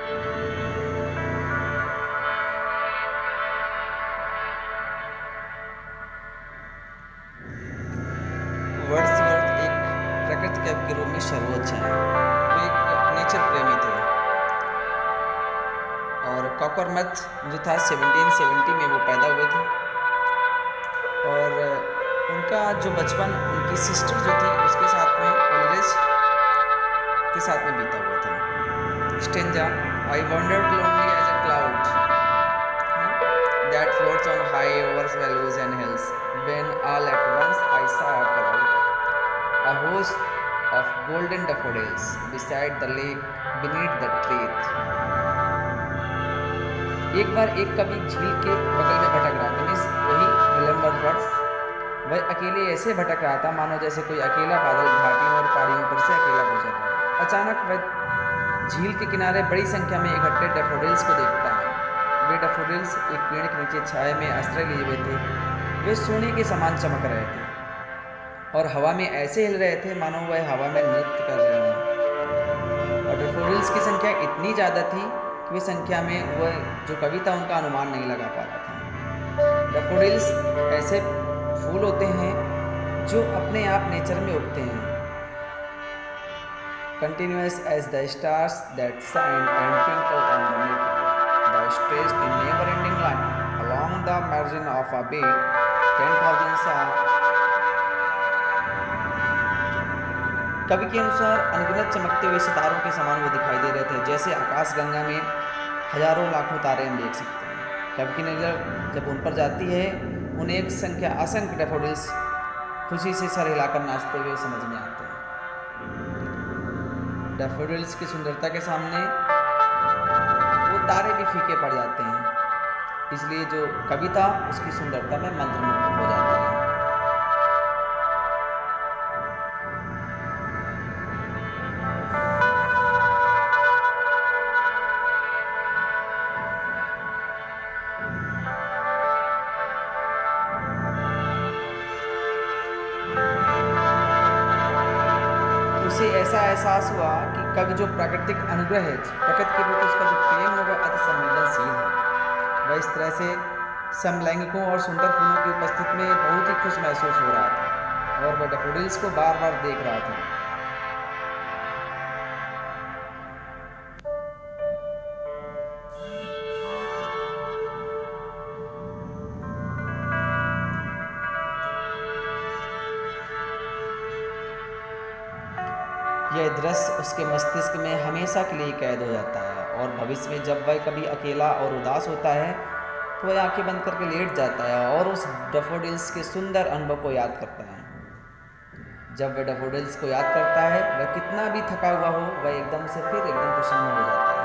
Wordsworth एक प्रकृति कवि के रूप में सर्वोच्च हैं। वो एक नेचर प्रेमी थे और कॉकरमथ जो था 1770 में वो पैदा हुए थे और उनका जो बचपन उनकी सिस्टर जो थी उसके साथ में कॉलेज के साथ में बीता हुआ था। Stanza I wandered lonely as a cloud that floats on high over valleys and hills, when all at once I saw a crowd, a host of golden daffodils beside the lake beneath the trees. एक बार एक कवि झील के बगल में भटक रहा था, मीन्स वही विलियम वर्ड्स। वह अकेले ऐसे भटक रहा था मानो जैसे कोई अकेला बादल घाटियों और पहाड़ियों पर से अकेला गुजर रहा है। अचानक वह झील के किनारे बड़ी संख्या में इकट्ठे डैफोडिल्स को देखता है। वे डैफोडिल्स एक पेड़ के नीचे छाया में आश्रय लिए हुए थे। वे सोने के समान चमक रहे थे और हवा में ऐसे हिल रहे थे मानो वह हवा में नृत्य कर रहे हों। और डैफोडिल्स की संख्या इतनी ज़्यादा थी कि वे संख्या में वह जो कवि था उनका अनुमान नहीं लगा पा रहा था। डैफोडिल्स ऐसे फूल होते हैं जो अपने आप नेचर में उगते हैं, continuous as the stars that shine and twinkle on the Milky Way. The stretched in never-ending line along the margin of a bay, 10,000 stars. कवि के अनुसार अनगिनत चमकते हुए सितारों के समान वो दिखाई दे रहे थे, जैसे आकाश गंगा में हजारों लाखों तारे हम देख सकते हैं। कवि की नज़र जब उन पर जाती है, उन्हें एक संख्या असंख्य डैफोडिल्स खुशी से सर हिलाकर नाचते हुए समझ में आते हैं। डैफोडिल्स की सुंदरता के सामने वो तारे भी फीके पड़ जाते हैं, इसलिए जो कविता उसकी सुंदरता में मंत्रमुग्ध हो जाता है। उसे ऐसा एहसास हुआ कि कवि जो प्राकृतिक अनुग्रह है, प्रकृति के प्रति उसका जो प्रेम है वह अति संवेदनशील है। वह इस तरह से समलैंगिकों और सुंदर फूलों की उपस्थिति में बहुत ही खुश महसूस हो रहा था और वह डैफोडिल्स को बार बार देख रहा था। यह दृश्य उसके मस्तिष्क में हमेशा के लिए कैद हो जाता है और भविष्य में जब वह कभी अकेला और उदास होता है तो वह आंखें बंद करके लेट जाता है और उस डैफोडिल्स के सुंदर अनुभव को याद करता है। जब वह डैफोडिल्स को याद करता है, वह कितना भी थका हुआ हो, वह एकदम से फिर एकदम प्रसन्न हो जाता है।